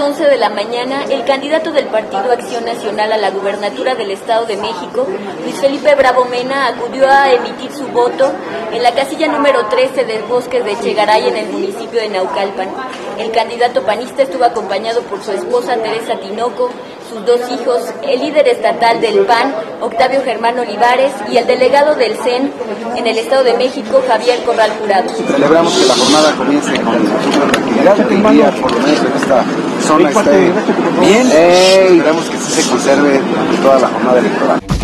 11 de la mañana, el candidato del Partido Acción Nacional a la gubernatura del Estado de México, Luis Felipe Bravo Mena, acudió a emitir su voto en la casilla número 13 del Bosques de Echegaray, en el municipio de Naucalpan. El candidato panista estuvo acompañado por su esposa Teresa Tinoco, sus dos hijos, el líder estatal del PAN, Octavio Germán Olivares, y el delegado del CEN en el Estado de México, Javier Corral Jurado. Celebramos que la jornada comience con mucha tranquilidad, el día por lo menos en esta zona esté bien, y esperamos que sí se conserve durante toda la jornada electoral.